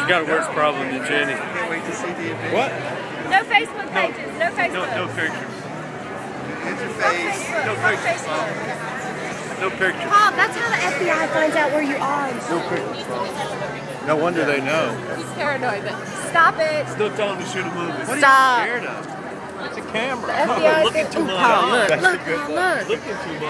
got a worse problem than Jenny. Can't wait to see the event. What? No Facebook pages. No Facebook. No pictures. Interface. No pictures. No pictures. Paul, that's how the FBI finds out where you are. No pictures. No wonder they know. He's paranoid. But stop it. Still telling them to shoot a movie. What Stop. are you scared of? It's a camera. The FBI Look into my Paul, eyes. look, Paul, look. Look into my